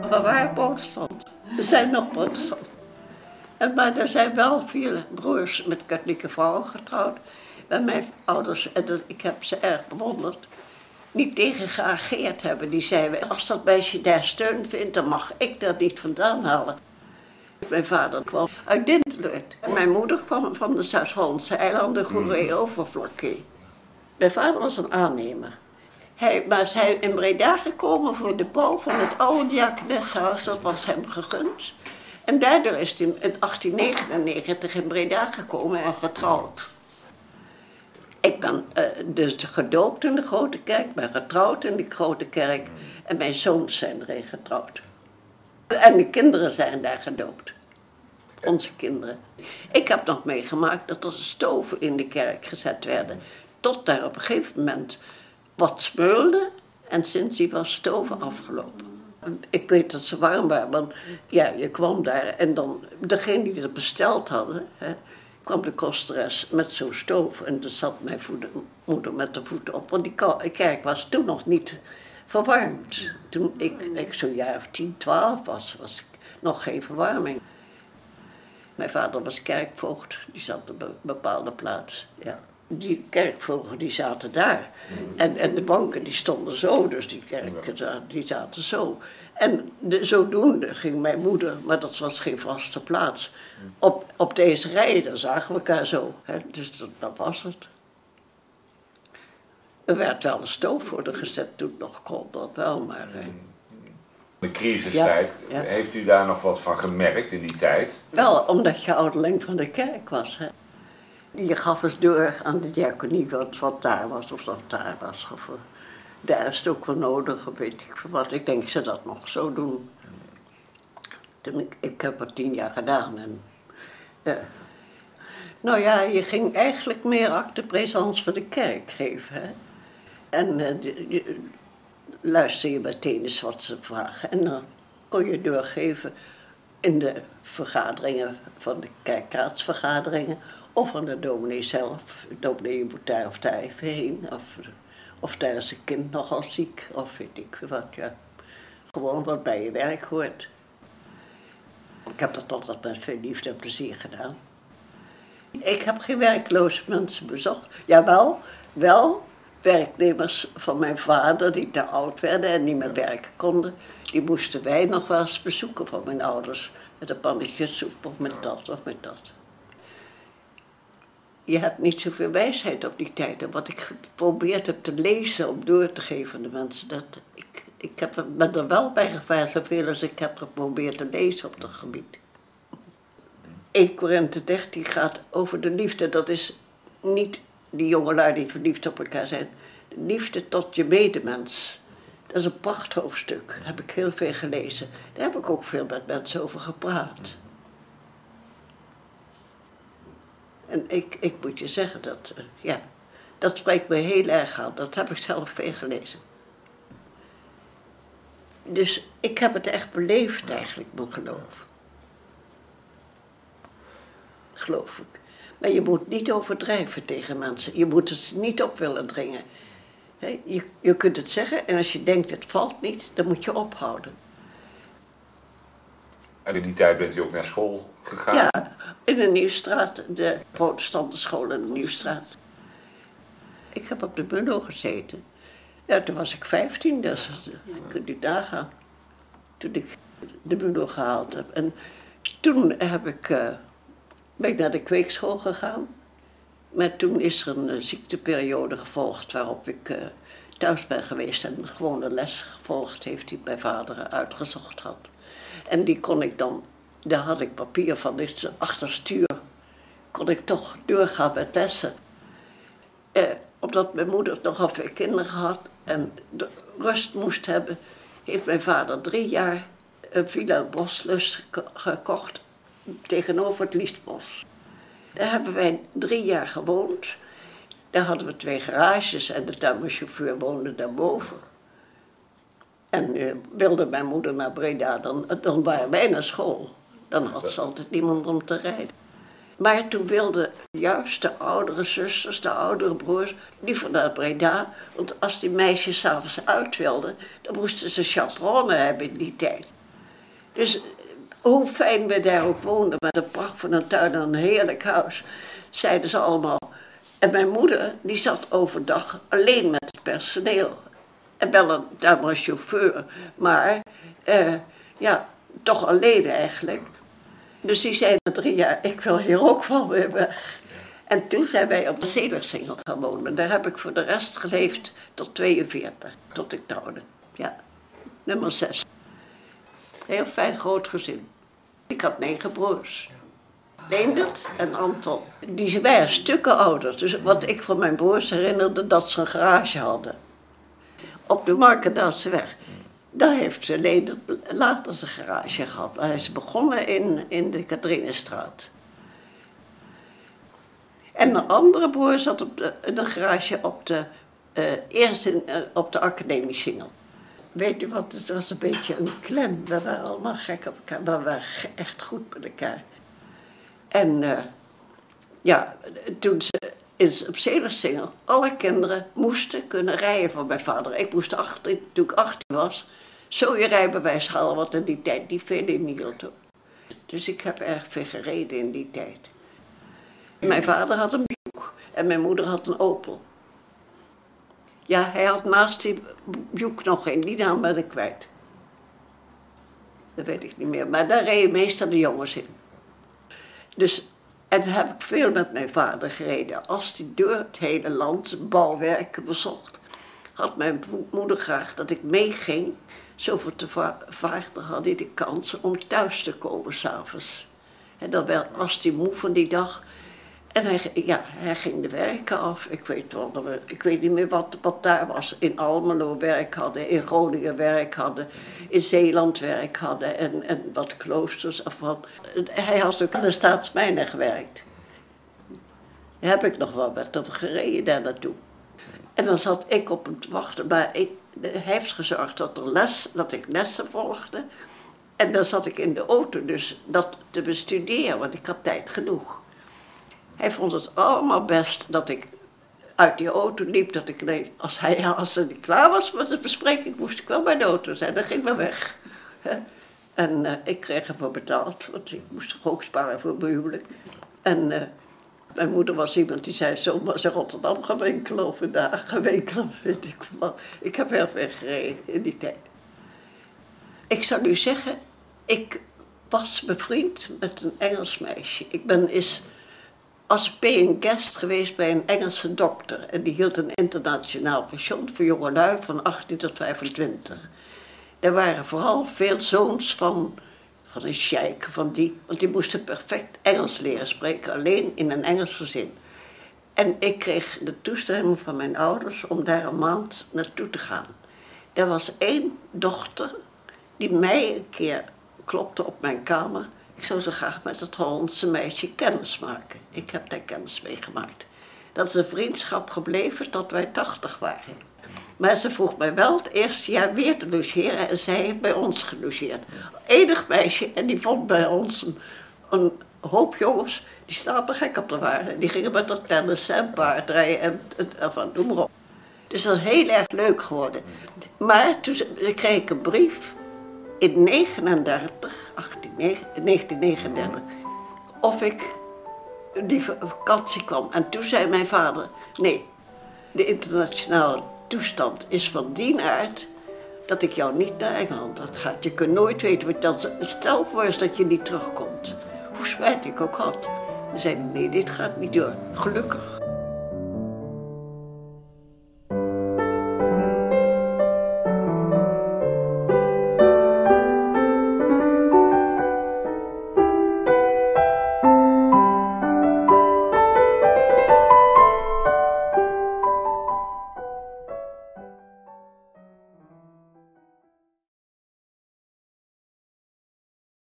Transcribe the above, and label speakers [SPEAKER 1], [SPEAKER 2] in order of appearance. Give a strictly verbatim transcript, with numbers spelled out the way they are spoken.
[SPEAKER 1] We waren protestant. We zijn nog protestant. En, maar er zijn wel vier broers met katholieke vrouwen getrouwd. En mijn ouders, en dat, ik heb ze erg bewonderd, niet tegen geageerd hebben. Die zeiden, als dat meisje daar steun vindt, dan mag ik dat niet vandaan halen. Mijn vader kwam uit Dinteloord. En mijn moeder kwam van de Zuid-Hollandse eilanden, Goeree-Overflakkee. Mijn vader was een aannemer. Hij was hij in Breda gekomen voor de bouw van het oude diakonessenhuis, dat was hem gegund. En daardoor is hij in achttien negenennegentig in Breda gekomen en getrouwd. Ik ben uh, dus gedoopt in de grote kerk, ben getrouwd in die grote kerk en mijn zoons zijn erin getrouwd. En de kinderen zijn daar gedoopt. Onze kinderen. Ik heb nog meegemaakt dat er stoven in de kerk gezet werden. Tot daar op een gegeven moment wat smeulde en sindsdien was stoven afgelopen. Ik weet dat ze warm waren, want ja, je kwam daar en dan, degene die het besteld hadden, hè, kwam de kosteres met zo'n stoof en dan zat mijn moeder met de voeten op. Want die kerk was toen nog niet verwarmd. Toen ik, ik zo'n jaar of tien, twaalf was, was ik nog geen verwarming. Mijn vader was kerkvoogd, die zat op een bepaalde plaats. Ja. Die kerkvoogden die zaten daar. En, en de banken die stonden zo, dus die kerken die zaten zo. En de, zodoende ging mijn moeder, maar dat was geen vaste plaats, op, op deze rij, daar zagen we elkaar zo. Hè. Dus dat, dat was het. Er werd wel een stoof voor de gezet, toen nog kon dat wel, maar... Hè.
[SPEAKER 2] De crisistijd, ja, ja. Heeft u daar nog wat van gemerkt in die tijd?
[SPEAKER 1] Wel, omdat je ouderling van de kerk was. Hè. Je gaf eens door aan de diaconie wat, wat daar was of dat daar was. Of, daar is het ook wel nodig, weet ik veel wat. Ik denk ze dat nog zo doen. Ik, ik heb het tien jaar gedaan. En, uh, nou ja, je ging eigenlijk meer acte présence voor de kerk geven. Hè. En uh, de, je, luister je meteen eens wat ze vragen. En dan kon je doorgeven in de vergaderingen van de kerkraadsvergaderingen. Of aan de dominee zelf, dominee je moet daar of daar even heen. Of, of daar is een kind nogal ziek, of weet ik wat, ja. Gewoon wat bij je werk hoort. Ik heb dat altijd met veel liefde en plezier gedaan. Ik heb geen werkloze mensen bezocht. Jawel, wel werknemers van mijn vader die te oud werden en niet meer werken konden. Die moesten wij nog wel eens bezoeken van mijn ouders. Met een pannetje soep of met dat of met dat. Je hebt niet zoveel wijsheid op die tijd. En wat ik geprobeerd heb te lezen om door te geven aan de mensen, dat ik, ik heb, ben er wel bij gevaar zoveel als ik heb geprobeerd te lezen op dat gebied. Eerste Korinthe dertien gaat over de liefde. Dat is niet die jongelui die verliefd op elkaar zijn. De liefde tot je medemens. Dat is een prachthoofdstuk. Daar heb ik heel veel gelezen. Daar heb ik ook veel met mensen over gepraat. En ik, ik moet je zeggen, dat, uh, ja, dat spreekt me heel erg aan. Dat heb ik zelf veel gelezen. Dus ik heb het echt beleefd eigenlijk, mijn geloof. Geloof ik. Maar je moet niet overdrijven tegen mensen. Je moet het niet op willen dringen. He, je, je kunt het zeggen en als je denkt het valt niet, dan moet je ophouden.
[SPEAKER 2] En in die tijd bent u ook naar school gegaan?
[SPEAKER 1] Ja, in de Nieuwstraat, de protestantenschool in de Nieuwstraat. Ik heb op de Mulo gezeten. Ja, toen was ik vijftien, dus kunt u nagaan. Toen ik de Mulo gehaald heb. En toen heb ik, uh, ben ik naar de kweekschool gegaan. Maar toen is er een uh, ziekteperiode gevolgd waarop ik uh, thuis ben geweest en gewoon de les gevolgd heeft die mijn vader uitgezocht had. En die kon ik dan, daar had ik papier van, dus achter stuur, kon ik toch doorgaan met lessen. Eh, omdat mijn moeder nogal veel kinderen had en de rust moest hebben, heeft mijn vader drie jaar een villa Boslus gekocht tegenover het Liesbos. Daar hebben wij drie jaar gewoond. Daar hadden we twee garages en de tuinmanchauffeur woonde daarboven. En uh, wilde mijn moeder naar Breda, dan, dan waren wij naar school. Dan had ze altijd niemand om te rijden. Maar toen wilden juist de oudere zusters, de oudere broers, liever naar Breda. Want als die meisjes s'avonds uit wilden, dan moesten ze chaperone hebben in die tijd. Dus hoe fijn we daar ook woonden, met een pracht van een tuin en een heerlijk huis, zeiden ze allemaal. En mijn moeder, die zat overdag alleen met het personeel. En wel een, daar was een chauffeur, maar uh, ja, toch alleen eigenlijk. Dus die zei na drie jaar, ik wil hier ook van weer weg. En toen zijn wij op de Zedersingel gaan wonen. Daar heb ik voor de rest geleefd tot tweeënveertig, tot ik trouwde. Ja, nummer zes. Heel fijn groot gezin. Ik had negen broers. Leendert en Anton. Die waren stukken ouder. Dus wat ik van mijn broers herinnerde, dat ze een garage hadden. Op de Markendaalseweg. Daar heeft ze Leendert later zijn garage gehad. Hij is begonnen in, in de Kathrinestraat. En een andere broer zat op de, in een garage op de, uh, eerst in, uh, op de Academiesingel. Weet u wat, het was een beetje een klem. We waren allemaal gek op elkaar, maar we waren echt goed met elkaar. En uh, ja, toen ze is op Zedersingel, alle kinderen moesten kunnen rijden van mijn vader. Ik moest achttien, toen ik achttien was, zo je rijbewijs halen, wat in die tijd niet veel in hield. Dus ik heb erg veel gereden in die tijd. Mijn vader had een Buick en mijn moeder had een Opel. Ja, hij had naast die Buick nog een, die naam ben ik kwijt. Dat weet ik niet meer, maar daar reden meestal de jongens in. Dus, en dan heb ik veel met mijn vader gereden. Als hij door het hele land bouwwerken bezocht, had mijn moeder graag dat ik meeging. Zoveel te vaak had hij de kans om thuis te komen s'avonds. En dan was hij moe van die dag. En hij, ja, hij ging de werken af. Ik weet, wel, ik weet niet meer wat, wat daar was. In Almelo werk hadden, in Groningen werk hadden, in Zeeland werk hadden en, en wat kloosters af van. Hij had ook aan de Staatsmijnen gewerkt. Daar heb ik nog wel met hem gereden daar naartoe. En dan zat ik op hem te wachten, maar ik, hij heeft gezorgd dat, er les, dat ik lessen volgde. En dan zat ik in de auto dus dat te bestuderen, want ik had tijd genoeg. Hij vond het allemaal best dat ik uit die auto liep, dat ik, nee, als hij als hij klaar was met de bespreking, moest ik wel bij de auto zijn, dan ging ik weg. En uh, ik kreeg ervoor betaald, want ik moest toch ook sparen voor mijn huwelijk. En uh, mijn moeder was iemand die zei, zomaar in Rotterdam gaan winkelen of in de Haag gaan winkelen, weet ik wat. Ik heb heel veel gereden in die tijd. Ik zou nu zeggen, ik was bevriend met een Engels meisje. Ik ben eens als paying guest geweest bij een Engelse dokter. En die hield een internationaal pension voor jongelui van achttien tot vijfentwintig. Er waren vooral veel zoons van, van een sheik, van die, want die moesten perfect Engels leren spreken, alleen in een Engelse zin. En ik kreeg de toestemming van mijn ouders om daar een maand naartoe te gaan. Er was één dochter die mij een keer klopte op mijn kamer. Ik zou zo graag met het Hollandse meisje kennis maken. Ik heb daar kennis mee gemaakt. Dat is een vriendschap gebleven tot wij tachtig waren. Maar ze vroeg mij wel het eerste jaar weer te logeren en zij heeft bij ons gelogeerd. Enig meisje en die vond bij ons een, een hoop jongens die stapelgek op de waren. Die gingen met dat tennissen en paardrijden en, en, en van noem maar op. Dus dat is heel erg leuk geworden. Maar toen kreeg ik een brief in negenendertig, negentien negenendertig, of ik die vakantie kwam. En toen zei mijn vader, nee, de internationale toestand is van die aard dat ik jou niet naar Engeland had gaat. Je kunt nooit weten wat dat is. Stel voor eens dat je niet terugkomt. Hoe spijt ik ook had. Dan zei hij, nee, dit gaat niet door. Gelukkig.